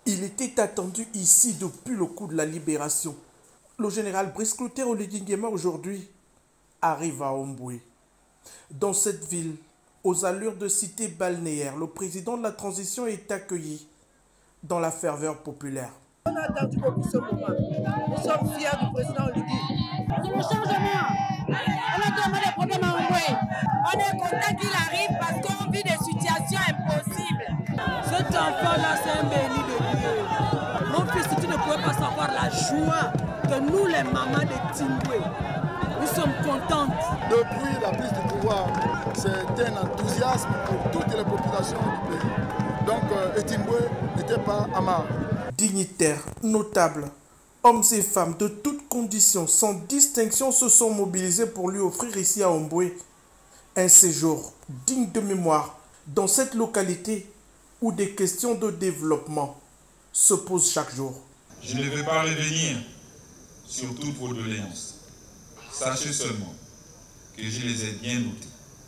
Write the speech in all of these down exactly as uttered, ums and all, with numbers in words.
Il était attendu ici depuis le coup de la libération. Le général Brice Clotaire Oligui Nguema aujourd'hui arrive à Omboué. Dans cette ville, aux allures de cité balnéaire, le président de la transition est accueilli dans la ferveur populaire. On a attendu beaucoup ce moment. Nous sommes fiers du président Oligui. C'est le changement. On a tellement de problèmes à Omboué. On est content qu'il arrive parce qu'on vit des situations impossibles. Cet enfant-là, c'est un béni de Dieu. Mon fils, tu ne pouvais pas savoir la joie que nous, les mamans de Timboué, nous sommes contentes. Depuis la prise du pouvoir, c'est un enthousiasme pour toutes les populations du pays. Donc, euh, Timboué n'était pas amarre. Dignitaires, notables, hommes et femmes de toutes conditions, sans distinction, se sont mobilisés pour lui offrir ici à Omboué un séjour digne de mémoire dans cette localité où des questions de développement se posent chaque jour. Je ne vais pas revenir sur toutes vos doléances. Sachez seulement que je les ai bien notées.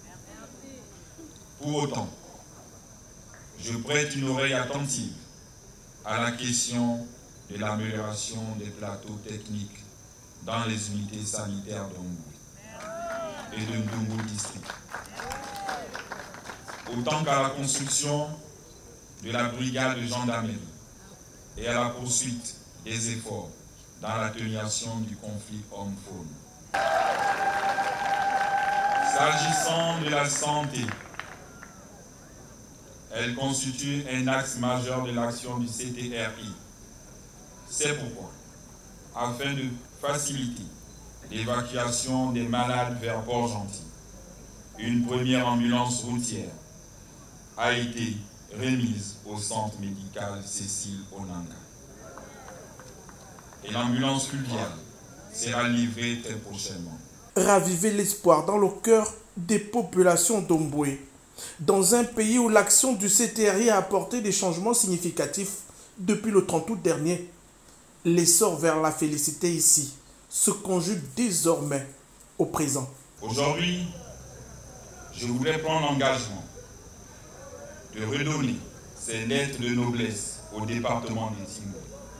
Pour autant, je prête une oreille attentive à la question de l'amélioration des plateaux techniques dans les unités sanitaires d'Omboué et de Ndungu district, autant qu'à la construction de la brigade de gendarmerie et à la poursuite des efforts dans l'atténuation du conflit homme-faune. S'agissant de la santé, elle constitue un axe majeur de l'action du C T R I. C'est pourquoi, afin de faciliter l'évacuation des malades vers Port-Gentil, une première ambulance routière a été remise au centre médical Cécile Onanga. Et l'ambulance fluviale sera livrée très prochainement. Raviver l'espoir dans le cœur des populations d'Omboué, dans un pays où l'action du C T R I a apporté des changements significatifs depuis le trente août dernier. L'essor vers la félicité ici se conjugue désormais au présent. Aujourd'hui, je voulais prendre l'engagement de redonner ces lettres de noblesse au département de Timboué.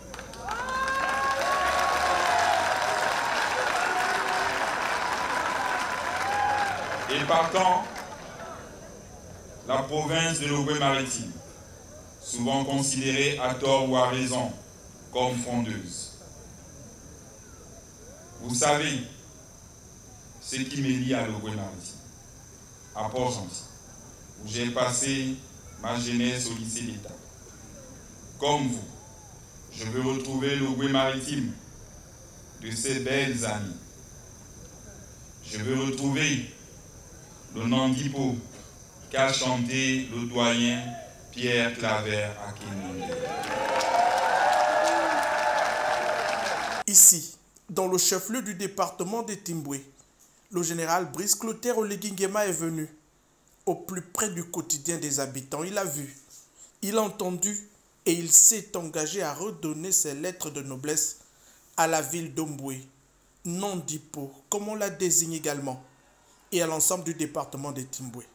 Et partant, la province de l'Ogooué-Maritime, souvent considérée à tort ou à raison comme frondeuse. Vous savez ce qui me lie à l'Ogooué-Maritime, à Port-Gentil, où j'ai passé ma jeunesse au lycée d'État. Comme vous, je veux retrouver l'Ogooué-Maritime de ces belles années. Je veux retrouver le Nandipo qu'a chanté le doyen Pierre Claver à Kéningé. Ici, dans le chef-lieu du département de Timboué, le général Brice Clotaire Oligui Nguema est venu au plus près du quotidien des habitants. Il a vu, il a entendu et il s'est engagé à redonner ses lettres de noblesse à la ville d'Omboué, Nandipo, comme on la désigne également, et à l'ensemble du département de Timboué.